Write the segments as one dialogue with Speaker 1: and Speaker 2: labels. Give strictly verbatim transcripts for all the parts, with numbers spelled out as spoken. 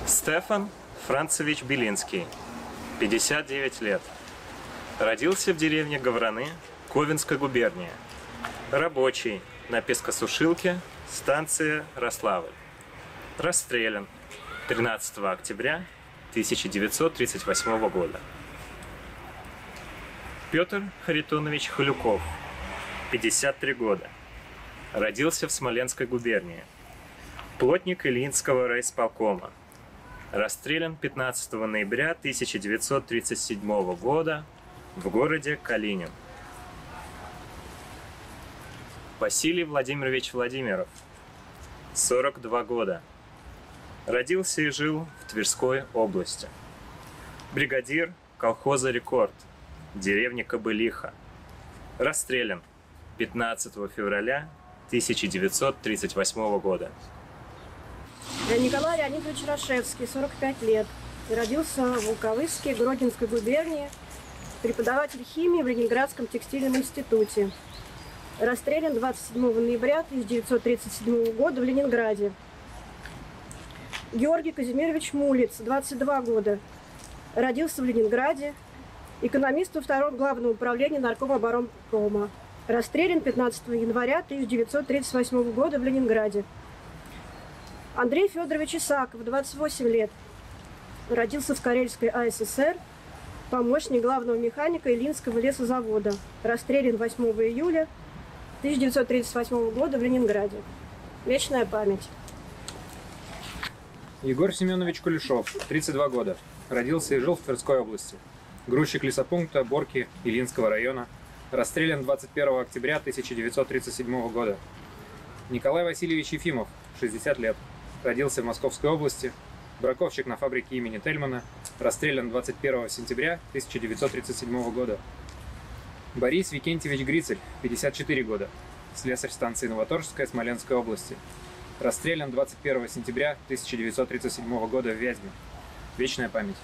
Speaker 1: Стефан Францевич Белинский, пятьдесят девять лет. Родился в деревне Гавраны, Ковенской губернии. Рабочий на пескосушилке, станция Рославль. Расстрелян тринадцатого октября тысяча девятьсот тридцать восьмого года. Петр Харитонович Халюков, пятьдесят три года. Родился в Смоленской губернии. Плотник Ильинского райисполкома. Расстрелян пятнадцатого ноября тысяча девятьсот тридцать седьмого года в городе Калинин. Василий Владимирович Владимиров, сорок два года. Родился и жил в Тверской области. Бригадир колхоза «Рекорд», деревня Кобылиха. Расстрелян пятнадцатого февраля тысяча девятьсот тридцать восьмого года.
Speaker 2: Николай Леонидович Рашевский, сорок пять лет. Родился в Волковыске, Гродненской губернии, преподаватель химии в Ленинградском текстильном институте. Расстрелян двадцать седьмого ноября тысяча девятьсот тридцать седьмого года в Ленинграде. Георгий Казимирович Мулиц, двадцать два года. Родился в Ленинграде, экономист во втором главном управлении Наркомоборонпрома. Расстрелян пятнадцатого января тысяча девятьсот тридцать восьмого года в Ленинграде. Андрей Федорович Исаков, двадцать восемь лет. Родился в Карельской АССР, помощник главного механика Ильинского лесозавода. Расстрелян восьмого июля тысяча девятьсот тридцать восьмого года в Ленинграде. Вечная память.
Speaker 3: Егор Семенович Кулешов, тридцать два года. Родился и жил в Тверской области. Грузчик лесопункта Борки Ильинского района. Расстрелян двадцать первого октября тысяча девятьсот тридцать седьмого года. Николай Васильевич Ефимов, шестьдесят лет. Родился в Московской области. Браковщик на фабрике имени Тельмана. Расстрелян двадцать первого сентября тысяча девятьсот тридцать седьмого года. Борис Викентьевич Грицель, пятьдесят четыре года. Слесарь станции Новоторжская, Смоленской области. Расстрелян двадцать первого сентября тысяча девятьсот тридцать седьмого года в Вязьме. Вечная память.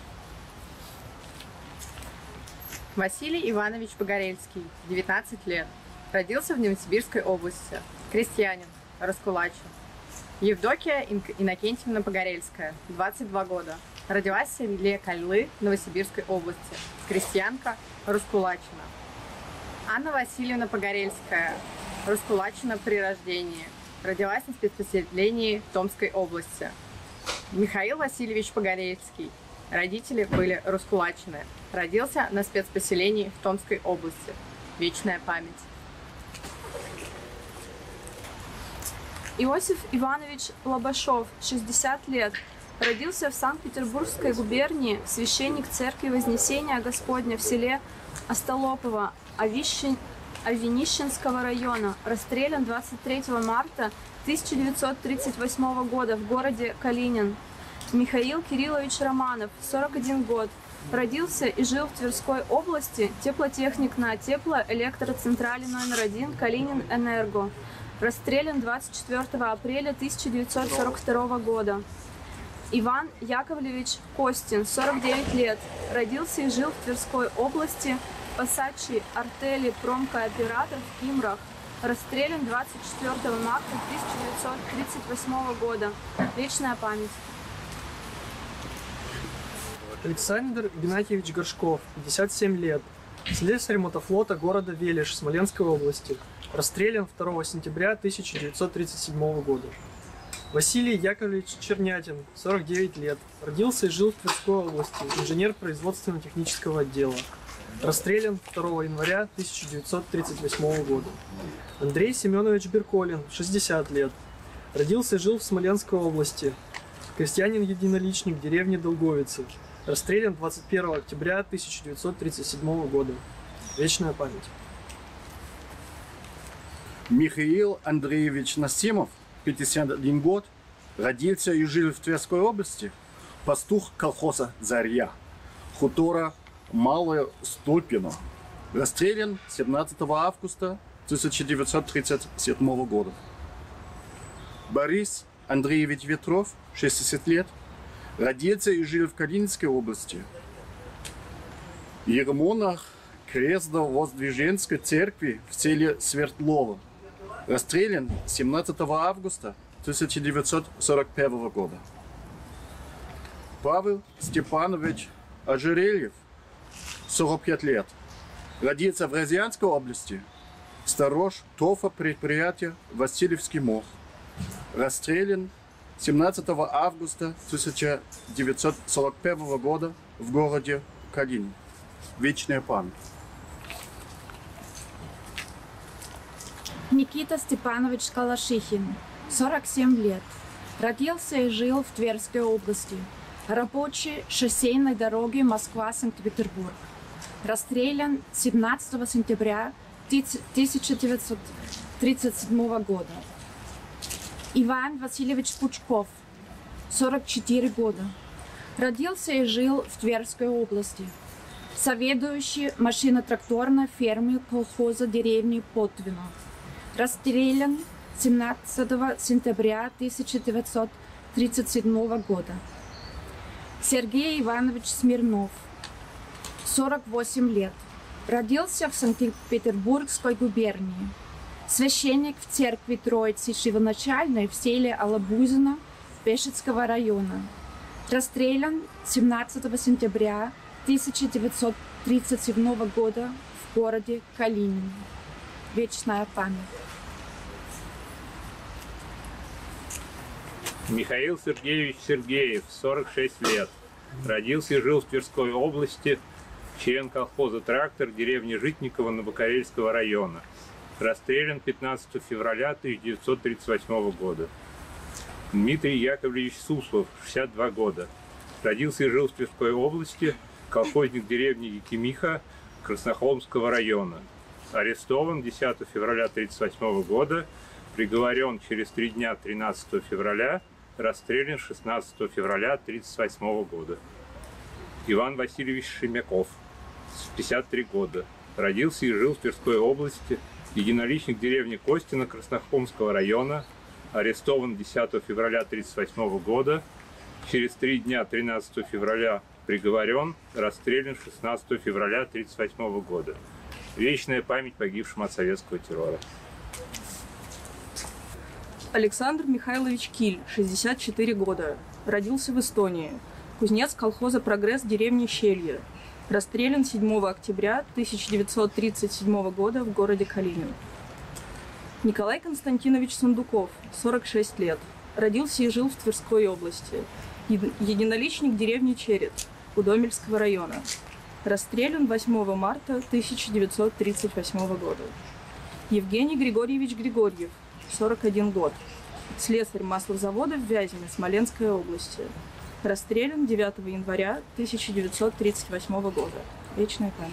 Speaker 4: Василий Иванович Погорельский, девятнадцать лет. Родился в Новосибирской области. Крестьянин, раскулачен. Евдокия Иннокентьевна Погорельская, двадцать два года. Родилась в селе Кальлы Новосибирской области. Крестьянка, раскулачена. Анна Васильевна Погорельская, раскулачена при рождении. Родилась на спецпоселении Томской области. Михаил Васильевич Погорельский. Родители были раскулачены. Родился на спецпоселении в Томской области. Вечная память.
Speaker 5: Иосиф Иванович Лобашов, шестьдесят лет. Родился в Санкт-Петербургской губернии, священник церкви Вознесения Господня в селе Остолопово Авинищенского района. Расстрелян двадцать третьего марта тысяча девятьсот тридцать восьмого года в городе Калинин. Михаил Кириллович Романов, сорок один год. Родился и жил в Тверской области, теплотехник на теплоэлектроцентрале номер один Калинин-Энерго. Расстрелян двадцать четвёртого апреля тысяча девятьсот сорок второго года. Иван Яковлевич Костин, сорок девять лет. Родился и жил в Тверской области, пасачий артели промкооператор в Кимрах. Расстрелян двадцать четвёртого марта тысяча девятьсот тридцать восьмого года. Вечная память.
Speaker 6: Александр Игнатьевич Горшков, пятьдесят семь лет. Слесарь мотофлота города Велиш Смоленской области. Расстрелян второго сентября тысяча девятьсот тридцать седьмого года. Василий Яковлевич Чернятин, сорок девять лет. Родился и жил в Тверской области, инженер производственно-технического отдела. Расстрелян второго января тысяча девятьсот тридцать восьмого года. Андрей Семенович Берколин, шестьдесят лет. Родился и жил в Смоленской области. Крестьянин-единоличник в деревне Долговицы. Расстрелян двадцать первого октября тысяча девятьсот тридцать седьмого года. Вечная память.
Speaker 7: Михаил Андреевич Насимов, пятьдесят один год, родился и жил в Тверской области, пастух колхоза «Заря», хутора Малое Столпино. Расстрелян семнадцатого августа тысяча девятьсот тридцать седьмого года. Борис Андреевич Ветров, шестьдесят лет, родился и жил в Калининской области. Иеромонах Крестно-Воздвиженской церкви в селе Свердлово. Расстрелян семнадцатого августа тысяча девятьсот сорок первого года. Павел Степанович Ожерельев, сорок пять лет. Родился в Рязанской области. Сторож ТОФа предприятия Васильевский мох. Расстрелян семнадцатого августа тысяча девятьсот сорок первого года в городе Калинин. Вечная память.
Speaker 8: Никита Степанович Калашихин, сорок семь лет. Родился и жил в Тверской области. Рабочий шоссейной дороги Москва-Санкт-Петербург. Расстрелян семнадцатого сентября тысяча девятьсот тридцать седьмого года. Иван Васильевич Пучков, сорок четыре года. Родился и жил в Тверской области. Заведующий машино-тракторной фермой колхоза деревни Потвино. Расстрелян семнадцатого сентября тысяча девятьсот тридцать седьмого года. Сергей Иванович Смирнов, сорок восемь лет. Родился в Санкт-Петербургской губернии. Священник в церкви Троицы Живоначальной в селе Алабузино Пешецкого района. Расстрелян семнадцатого сентября тысяча девятьсот тридцать седьмого года в городе Калинин. Вечная память.
Speaker 9: Михаил Сергеевич Сергеев, сорок шесть лет. Родился и жил в Тверской области, член колхоза «Трактор» деревни Житниково Новокарельского района. Расстрелян пятнадцатого февраля тысяча девятьсот тридцать восьмого года. Дмитрий Яковлевич Суслов, шестьдесят два года. Родился и жил в Тверской области, колхозник деревни Якимиха Краснохолмского района. Арестован десятого февраля тысяча девятьсот тридцать восьмого года, приговорен через три дня тринадцатого февраля, расстрелян шестнадцатого февраля тысяча девятьсот тридцать восьмого года. Иван Васильевич Шемяков, пятьдесят три года. Родился и жил в Тверской области, единоличник деревни Костина Краснохолмского района. Арестован десятого февраля тысяча девятьсот тридцать восьмого года, через три дня тринадцатого февраля приговорен, расстрелян шестнадцатого февраля тысяча девятьсот тридцать восьмого года. Вечная память погибшим от советского террора.
Speaker 10: Александр Михайлович Киль, шестьдесят четыре года. Родился в Эстонии. Кузнец колхоза «Прогресс» деревни Щелье. Расстрелян седьмого октября тысяча девятьсот тридцать седьмого года в городе Калинин. Николай Константинович Сундуков, сорок шесть лет. Родился и жил в Тверской области. Единоличник деревни Черед, Удомельского района. Расстрелян восьмого марта тысяча девятьсот тридцать восьмого года. Евгений Григорьевич Григорьев, сорок один год. Слесарь маслозавода в Вязьме, Смоленской области. Расстрелян девятого января тысяча девятьсот тридцать восьмого года. Вечная память.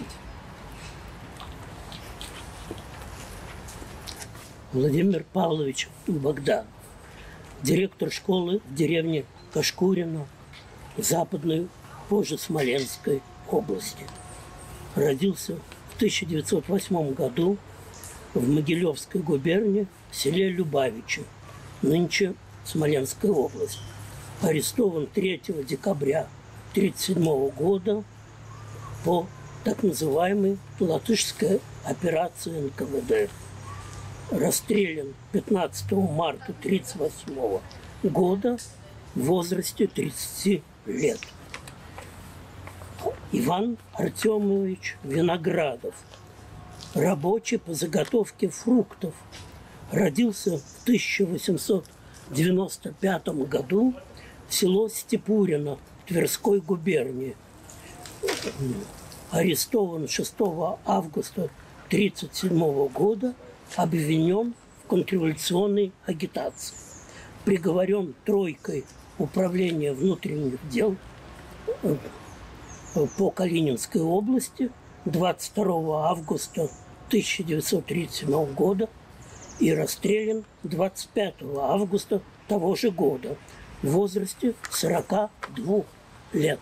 Speaker 11: Владимир Павлович Богданов, директор школы в деревне Кашкурино, Западной, позже Смоленской области. Родился в тысяча девятьсот восьмом году в Могилевской губернии в селе Любавичи, нынче Смоленская область. Арестован третьего декабря тысяча девятьсот тридцать седьмого года по так называемой латышской операции эн ка вэ дэ. Расстрелян пятнадцатого марта тысяча девятьсот тридцать восьмого года в возрасте тридцати лет. Иван Артемович Виноградов, рабочий по заготовке фруктов. Родился в тысяча восемьсот девяносто пятом году в село Степурино Тверской губернии. Арестован шестого августа тысяча девятьсот тридцать седьмого года, обвинен в контрреволюционной агитации. Приговорен тройкой управления внутренних дел по Калининской области двадцать второго августа тысяча девятьсот тридцать седьмого года и расстрелян двадцать пятого августа того же года в возрасте сорока двух лет.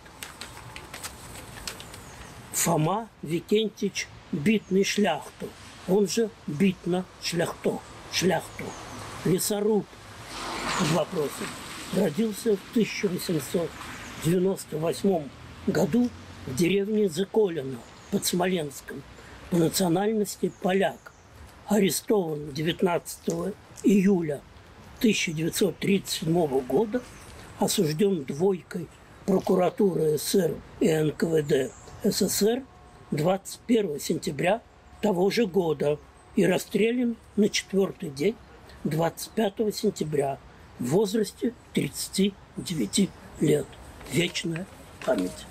Speaker 11: Фома Викентьевич Битный Шляхту, он же Битна Шляхто, Шляхту, лесоруб под вопросом. Родился в тысяча восемьсот девяносто восьмом году в деревне Заколино под Смоленском, по национальности поляк. Арестован девятнадцатого июля тысяча девятьсот тридцать седьмого года, осужден двойкой прокуратуры СССР и эн ка вэ дэ эс эс эс эр двадцать первого сентября того же года и расстрелян на четвертый день двадцать пятого сентября в возрасте тридцати девяти лет. Вечная память.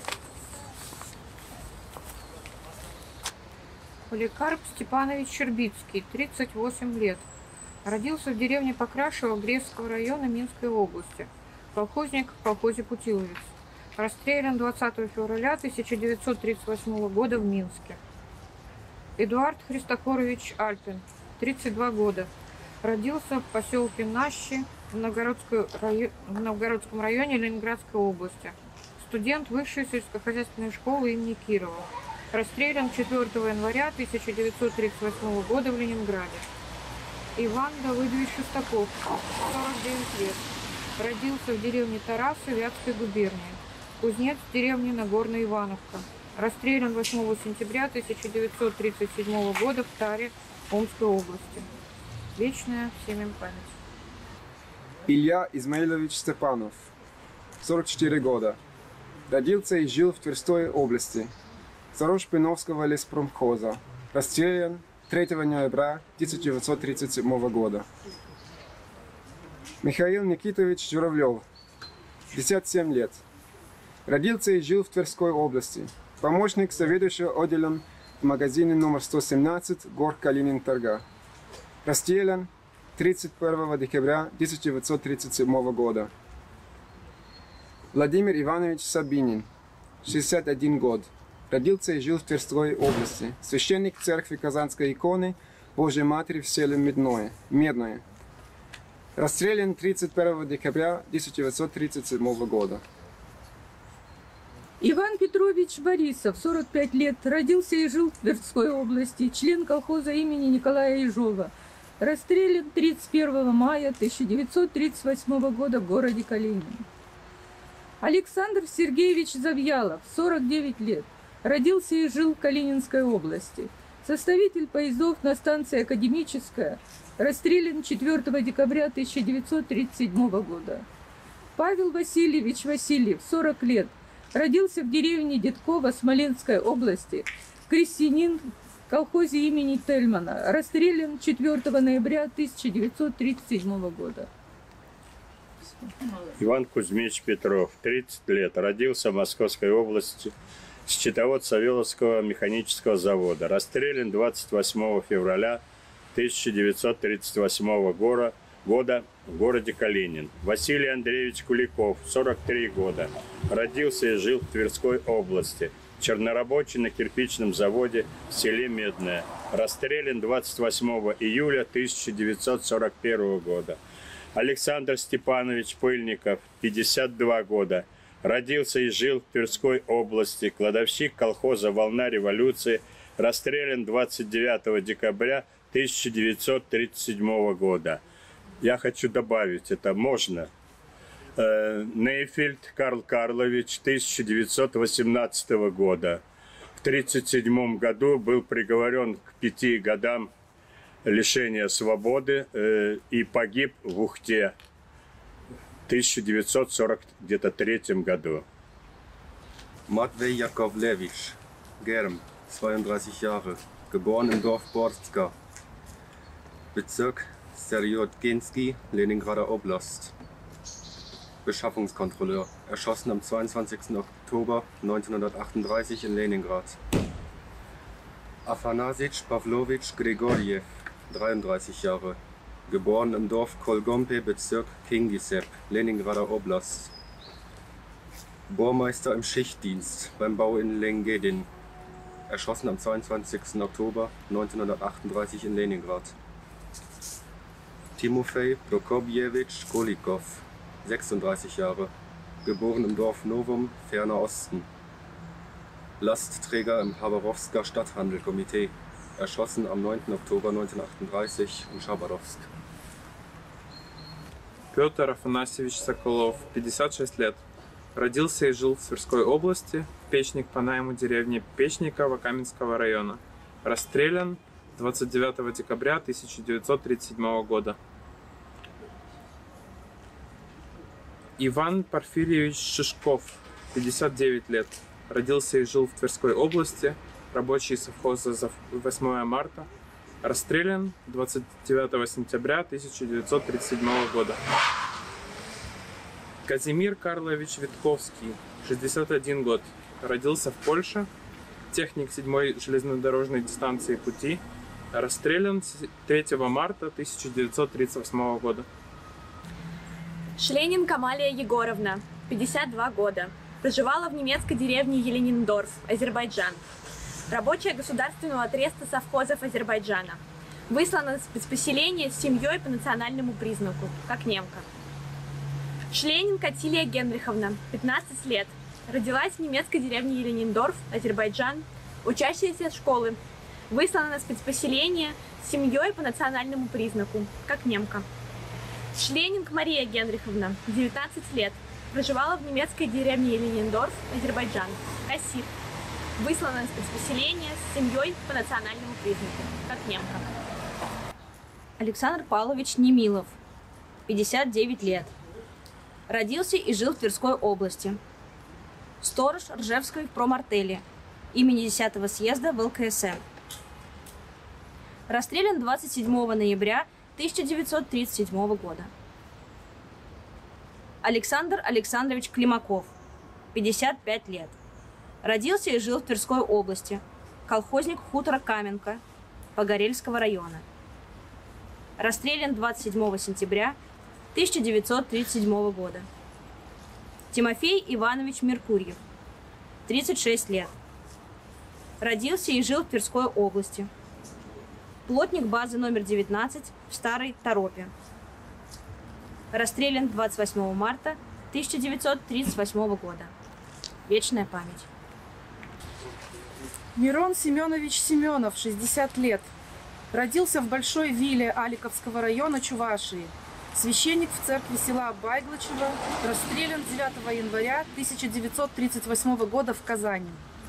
Speaker 12: Поликарп Степанович Щербицкий, тридцать восемь лет. Родился в деревне Покрашево Гревского района Минской области. Колхозник в колхозе Путиловец. Расстрелян двадцатого февраля тысяча девятьсот тридцать восьмого года в Минске. Эдуард Христофорович Альпин, тридцать два года. Родился в поселке Нащи в Новгородском районе, в Новгородском районе Ленинградской области. Студент высшей сельскохозяйственной школы имени Кирова. Расстрелян четвёртого января тысяча девятьсот тридцать восьмого года в Ленинграде. Иван Давыдович Шестаков, сорок девять лет. Родился в деревне Тарасы Вятской губернии. Кузнец деревни Нагорная Ивановка. Расстрелян восьмого сентября тысяча девятьсот тридцать седьмого года в Таре Омской области. Вечная всем им память.
Speaker 13: Илья Измаилович Степанов, сорок четыре года. Родился и жил в Тверской области. Сторож Пиновского леспромхоза. Расстрелян третьего ноября тысяча девятьсот тридцать седьмого года. Михаил Никитович Журавлев, пятьдесят семь лет. Родился и жил в Тверской области. Помощник заведующего отделом в магазине номер сто семнадцать Город Калинин-Торга. Расстрелян тридцать первого декабря тысяча девятьсот тридцать седьмого года. Владимир Иванович Сабинин, шестьдесят один год. Родился и жил в Тверской области. Священник церкви Казанской иконы Божьей Матери в селе Медное. Медное. Расстрелян тридцать первого декабря тысяча девятьсот тридцать седьмого года.
Speaker 14: Иван Петрович Борисов, сорок пять лет, родился и жил в Тверской области, член колхоза имени Николая Ежова. Расстрелян тридцать первого мая тысяча девятьсот тридцать восьмого года в городе Калинин. Александр Сергеевич Завьялов, сорок девять лет, родился и жил в Калининской области. Составитель поездов на станции Академическая, расстрелян четвёртого декабря тысяча девятьсот тридцать седьмого года. Павел Васильевич Васильев, сорок лет, родился в деревне Дедково Смоленской области, крестьянин в колхозе имени Тельмана, расстрелян четвёртого ноября тысяча девятьсот тридцать седьмого года.
Speaker 15: Иван Кузьмич Петров, тридцать лет, родился в Московской области, счетовод Савеловского механического завода, расстрелян двадцать восьмого февраля тысяча девятьсот тридцать восьмого года в городе Калинин. Василий Андреевич Куликов, сорок три года, родился и жил в Тверской области, чернорабочий на кирпичном заводе в селе Медное, расстрелян двадцать восьмого июля тысяча девятьсот сорок первого года. Александр Степанович Пыльников, пятьдесят два года, родился и жил в Тверской области, кладовщик колхоза «Волна революции», расстрелян двадцать девятого декабря тысяча девятьсот тридцать седьмого года. Я хочу добавить, это можно. Нейфельд Карл Карлович, тысяча девятьсот восемнадцатого года. В тридцать седьмом году был приговорен к пяти годам лишения свободы э, и погиб в Ухте в тысяча девятьсот сорок третьем году.
Speaker 16: Matvei Jakovlevich, Germ, zweiunddreißig Jahre, geboren im Dorf Borska, Bezirk Serjotgenski, Leningrader Oblast. Beschaffungskontrolleur, erschossen am zweiundzwanzigsten Oktober neunzehnhundertachtunddreißig in Leningrad. Afanasich Pavlovich Gregoriev, dreiunddreißig Jahre, geboren im Dorf Kolgompe, Bezirk Kingisepp, Leningrader Oblast. Bohrmeister im Schichtdienst beim Bau in Lengedin, erschossen am zweiundzwanzigsten Oktober neunzehnhundertachtunddreißig in Leningrad. Timofei Prokopjewitsch Kolikov, sechsunddreißig Jahre, geboren im Dorf Novum, Ferner Osten. Lastträger im Chabarowsker Stadthandelkomitee, erschossen am neunten Oktober neunzehnhundertachtunddreißig in Chabarovsk.
Speaker 17: Петр Афанасьевич Соколов, пятьдесят шесть лет, родился и жил в Тверской области, печник по найму деревни Печниково Каменского района, расстрелян двадцать девятого декабря тысяча девятьсот тридцать седьмого года. Иван Порфирьевич Шишков, пятьдесят девять лет. Родился и жил в Тверской области. Рабочий совхоза за восьмое марта. Расстрелян двадцать девятого сентября тысяча девятьсот тридцать седьмого года. Казимир Карлович Витковский, шестьдесят один год. Родился в Польше. Техник седьмой железнодорожной дистанции пути. Расстрелян третьего марта тысяча девятьсот тридцать восьмого года.
Speaker 5: Шленин Камалия Егоровна, пятьдесят два года. Проживала в немецкой деревне Елениндорф, Азербайджан. Рабочая государственного отреста совхозов Азербайджана. Выслана в спецпоселение с семьей по национальному признаку, как немка. Шленин Катилия Генриховна, пятнадцать лет. Родилась в немецкой деревне Елениндорф, Азербайджан. Учащаяся школы. Выслана на спецпоселение с семьей по национальному признаку, как немка. Шленинг Мария Генриховна, девятнадцать лет. Проживала в немецкой деревне Елениндорф, Азербайджан. Кассир. Выслана на спецпоселение с семьей по национальному признаку, как немка.
Speaker 18: Александр Павлович Немилов, пятьдесят девять лет. Родился и жил в Тверской области. Сторож Ржевской в промартеле имени десятого съезда в эл ка эс эм. Расстрелян двадцать седьмого ноября тысяча девятьсот тридцать седьмого года. Александр Александрович Климаков, пятьдесят пять лет. Родился и жил в Тверской области. Колхозник хутора Каменка Погорельского района. Расстрелян двадцать седьмого сентября тысяча девятьсот тридцать седьмого года. Тимофей Иванович Меркурьев, тридцать шесть лет. Родился и жил в Тверской области. Плотник базы номер девятнадцать в Старой Торопе. Расстрелян двадцать восьмого марта тысяча девятьсот тридцать восьмого года. Вечная память.
Speaker 19: Мирон Семенович Семенов, шестьдесят лет. Родился в Большой Виле Аликовского района Чувашии. Священник в церкви села Байглачево. Расстрелян девятого января тысяча девятьсот тридцать восьмого года в Казани.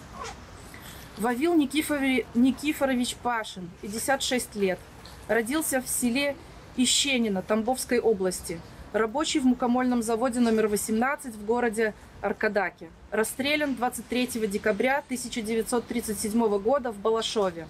Speaker 19: Вавил Никифорович, Никифорович Пашин, пятьдесят шесть лет. Родился в селе Ищенино Тамбовской области. Рабочий в мукомольном заводе номер восемнадцать в городе Аркадаке. Расстрелян двадцать третьего декабря тысяча девятьсот тридцать седьмого года в Балашове.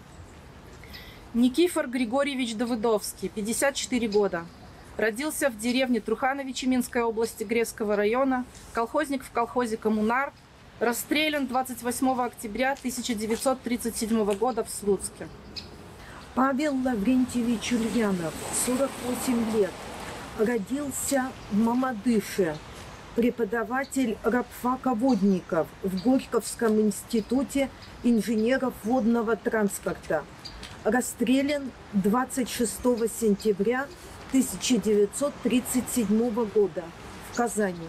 Speaker 19: Никифор Григорьевич Давыдовский, пятьдесят четыре года. Родился в деревне Трухановичи Минской области Грецкого района. Колхозник в колхозе «Коммунар». Расстрелян двадцать восьмого октября тысяча девятьсот тридцать седьмого года в Слуцке.
Speaker 20: Павел Лаврентьевич Ульянов, сорок восемь лет. Родился в Мамадыше. Преподаватель рабфака водников в Горьковском институте инженеров водного транспорта. Расстрелян двадцать шестого сентября тысяча девятьсот тридцать седьмого года в Казани.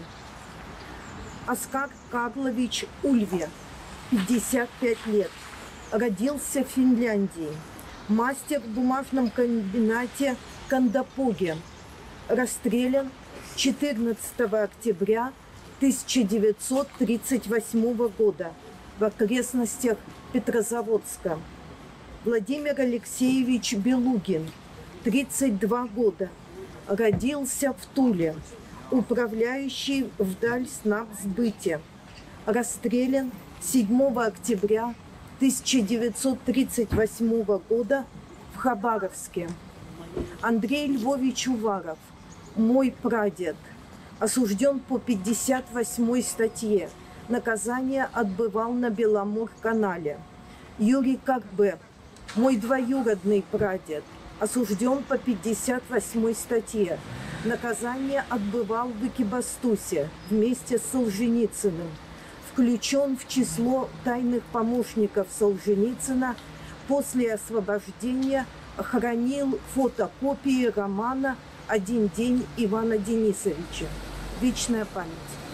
Speaker 20: Оскар Карлович Ульве, пятьдесят пять лет. Родился в Финляндии. Мастер в бумажном комбинате Кандапоге. Расстрелян четырнадцатого октября тысяча девятьсот тридцать восьмого года в окрестностях Петрозаводска. Владимир Алексеевич Белугин, тридцать два года. Родился в Туле. Управляющий в Дальснабсбыте. Расстрелян седьмого октября тысяча девятьсот тридцать восьмого года в Хабаровске. Андрей Львович Уваров, мой прадед, осужден по пятьдесят восьмой статье. Наказание отбывал на Беломор-канале. Юрий Карбе, мой двоюродный прадед, осужден по пятьдесят восьмой статье. Наказание отбывал в Экибастузе вместе с Солженицыным. Включен в число тайных помощников Солженицына. После освобождения хранил фотокопии романа «Один день» Ивана Денисовича. Вечная память.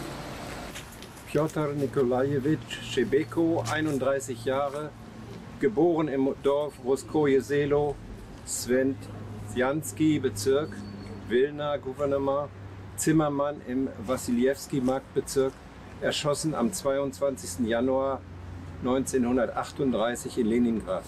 Speaker 16: Piotr Nikolajewitsch Schebeko, einunddreißig Jahre, geboren im Dorf Ruskoje Selo, Sventjanski Bezirk, Wilna Gouvernement, Zimmermann im Wassiljewski-Marktbezirk, erschossen am zweiundzwanzigsten Januar neunzehnhundertachtunddreißig in Leningrad.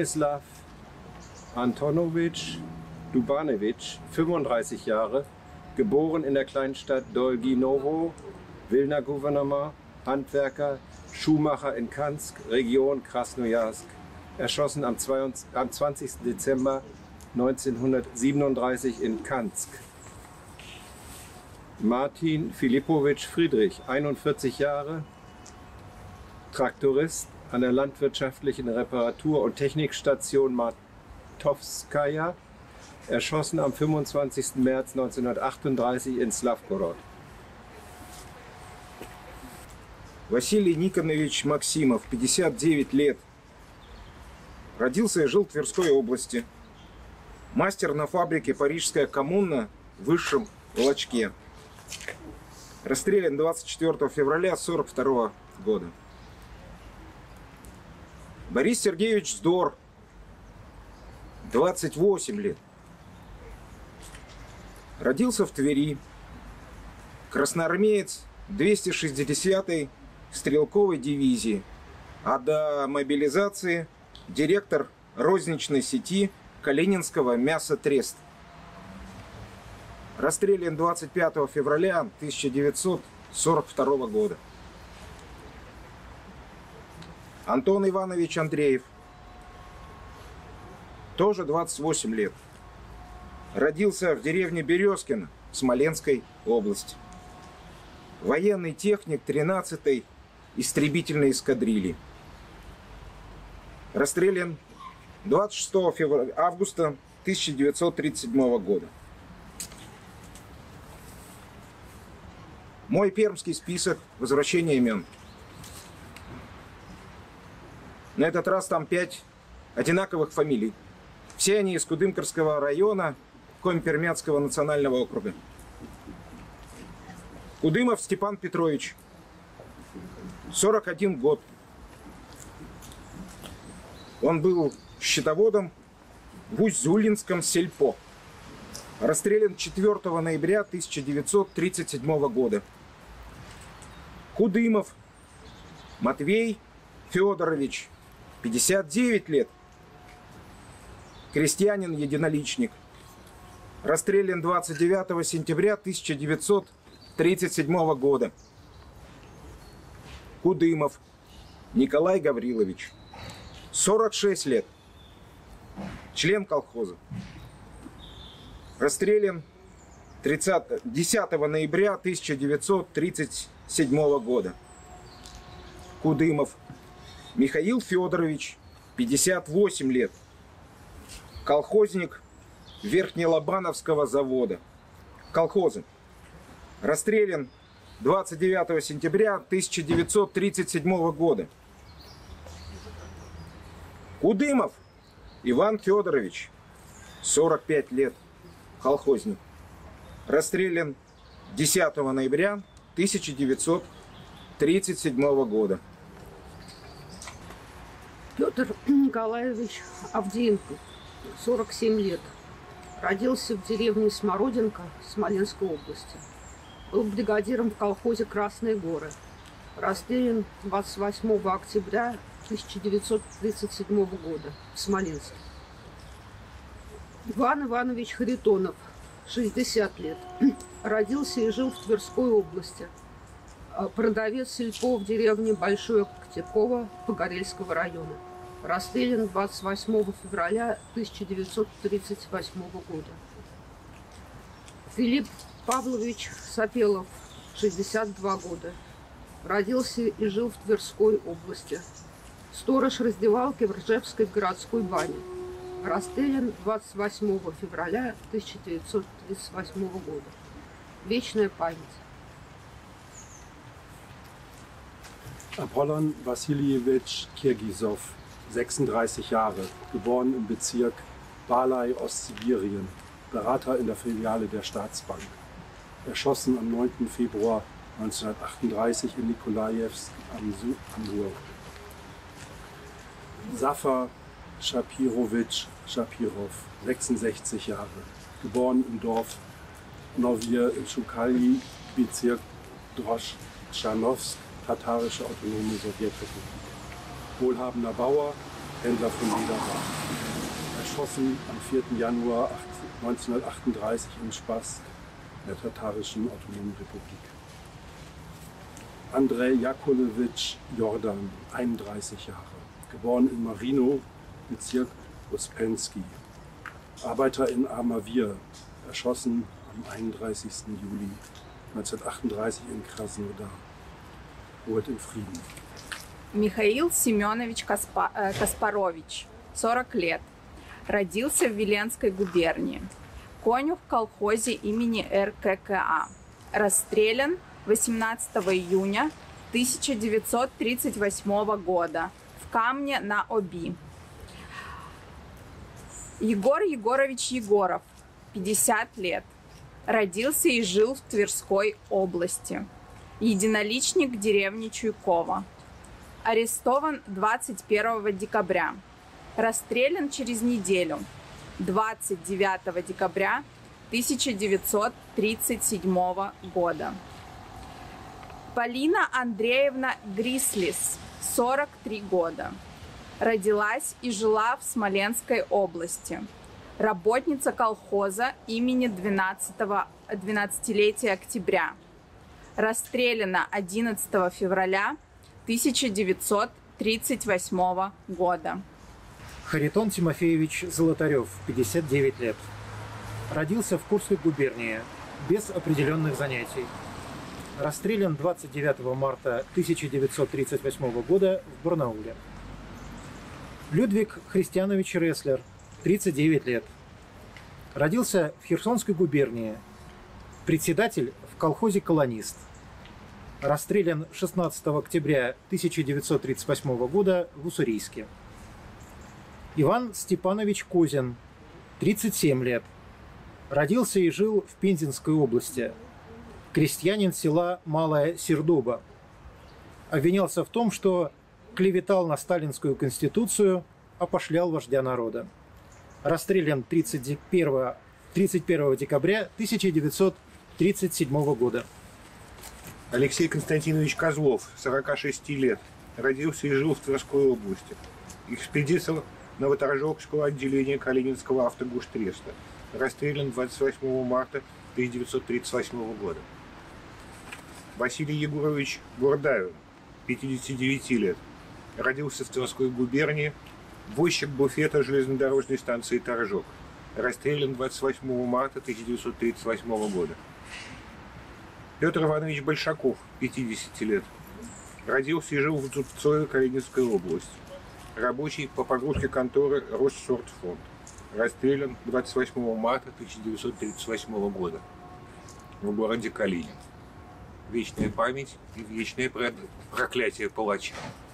Speaker 16: Bronislav Antonowitsch Dubanewitsch, fünfunddreißig Jahre,
Speaker 21: geboren in der Kleinstadt Dolginovo, Wilna Gouvernement, Handwerker, Schuhmacher in Kansk, Region Krasnojarsk. Erschossen am zwanzigsten Dezember neunzehnhundertsiebenunddreißig in Kansk. Martin Filipowitsch Friedrich, einundvierzig Jahre, Traktorist an der landwirtschaftlichen Reparatur- und Technikstation Martovskaja, erschossen am fünfundzwanzigsten März neunzehnhundertachtunddreißig in Slavgorod.
Speaker 22: Василий Никонович Максимов, пятьдесят девять лет. Родился и жил в Тверской области. Мастер на фабрике «Парижская коммуна» в Высшем Волочке. Расстрелян двадцать четвёртого февраля сорок второго года. Борис Сергеевич Здор, двадцать восемь лет. Родился в Твери. Красноармеец двести шестидесятой стрелковой дивизии, а до мобилизации директор розничной сети Калининского мясотреста. Расстрелян двадцать пятого февраля тысяча девятьсот сорок второго года. Антон Иванович Андреев, тоже двадцать восемь лет. Родился в деревне Березкино Смоленской области. Военный техник тринадцатой истребительной эскадрильи. Расстрелян двадцать шестого августа тысяча девятьсот тридцать седьмого года. Мой пермский список возвращения имен. На этот раз там пять одинаковых фамилий. Все они из Кудымкарского района Коми-Пермяцкого национального округа. Кудымов Степан Петрович, сорок один год. Он был счетоводом в Усть-Зулинском сельпо. Расстрелян четвёртого ноября тысяча девятьсот тридцать седьмого года. Кудымов Матвей Федорович, пятьдесят девять лет. Крестьянин-единоличник. Расстрелян двадцать девятого сентября тысяча девятьсот тридцать седьмого года. Кудымов Николай Гаврилович, сорок шесть лет. Член колхоза. Расстрелян десятого ноября тысяча девятьсот тридцать седьмого года. Кудымов Михаил Федорович, пятьдесят восемь лет. Колхозник Верхнелобановского завода. Колхоза. Расстрелян двадцать девятого сентября тысяча девятьсот тридцать седьмого года. Кудымов Иван Федорович, сорок пять лет. Колхозник. Расстрелян десятого ноября тысяча девятьсот тридцать седьмого года.
Speaker 23: Петр Николаевич Авдеенко, сорок семь лет. Родился в деревне Смородинка Смоленской области. Был бригадиром в колхозе «Красные горы». Расстрелян двадцать восьмого октября тысяча девятьсот тридцать седьмого года в Смоленске. Иван Иванович Харитонов, шестьдесят лет. Родился и жил в Тверской области. Продавец сельпо в деревне Большое Котяково Погорельского района. Расстрелян двадцать восьмого февраля тысяча девятьсот тридцать восьмого года. Филипп Павлович Сапелов, шестьдесят два года. Родился и жил в Тверской области. Сторож раздевалки в Ржевской городской бане. Расстрелян двадцать восьмого февраля тысяча девятьсот тридцать восьмого года. Вечная память.
Speaker 24: Apollon Wassiljewitsch Kirgisov, sechsunddreißig Jahre, geboren im Bezirk Balai, Ostsibirien, Berater in der Filiale der Staatsbank. Erschossen am neunten Februar neunzehnhundertachtunddreißig in Nikolajewsk am Amur. Safar Schapirowitsch Schapirov, sechsundsechzig Jahre, geboren im Dorf Novye Schukalji, Bezirk Droschanowsk, Tatarische Autonome Sowjetrepublik. Wohlhabender Bauer, Händler von Lederwaren. Erschossen am vierten Januar neunzehnhundertachtunddreißig in Spassk der Tatarischen Autonomen Republik. Andrei Jakolowitsch Jordan, einunddreißig Jahre, geboren in Marino, Bezirk Uspensky. Arbeiter in Armavir, erschossen am einunddreißigsten Juli neunzehnhundertachtunddreißig in Krasnodar. Ruhet in Frieden.
Speaker 8: Михаил Семенович Каспа- э, Каспарович, сорок лет. Родился в Виленской губернии. Конюх в колхозе имени эр ка ка а. Расстрелян восемнадцатого июня тысяча девятьсот тридцать восьмого года в Камне на Оби. Егор Егорович Егоров, пятьдесят лет. Родился и жил в Тверской области. Единоличник деревни Чуйково. Арестован двадцать первого декабря. Расстрелян через неделю, двадцать девятого декабря тысяча девятьсот тридцать седьмого года. Полина Андреевна Грислис, сорок три года. Родилась и жила в Смоленской области. Работница колхоза имени двенадцатого, двенадцатилетия октября. Расстреляна одиннадцатого февраля тысяча девятьсот тридцать восьмого года.
Speaker 1: Харитон Тимофеевич Золотарев, пятьдесят девять лет. Родился в Курской губернии, без определенных занятий. Расстрелян двадцать девятого марта тысяча девятьсот тридцать восьмого года в Барнауле. Людвиг Христианович Реслер, тридцать девять лет. Родился в Херсонской губернии. Председатель в колхозе «Колонист». Расстрелян шестнадцатого октября тысяча девятьсот тридцать восьмого года в Уссурийске. Иван Степанович Козин, тридцать семь лет. Родился и жил в Пензенской области. Крестьянин села Малая Сердоба. Обвинялся в том, что клеветал на сталинскую конституцию, опошлял вождя народа. Расстрелян тридцать первого декабря тысяча девятьсот тридцать седьмого года.
Speaker 2: Алексей Константинович Козлов, сорока шести лет. Родился и жил в Тверской области. Экспедитор Новоторжокского отделения Калининского автогуштреста. Расстрелян двадцать восьмого марта тысяча девятьсот тридцать восьмого года. Василий Егорович Бурдаев, пятидесяти девяти лет. Родился в Тверской губернии, возчик буфета железнодорожной станции Торжок. Расстрелян двадцать восьмого марта тысяча девятьсот тридцать восьмого года. Петр Иванович Большаков, пятидесяти лет. Родился и жил в Зубцове, Калининская область. Рабочий по погрузке конторы Россортфонд. Расстрелян двадцать восьмого марта тысяча девятьсот тридцать восьмого года в городе Калинин. Вечная память и вечное проклятие палача.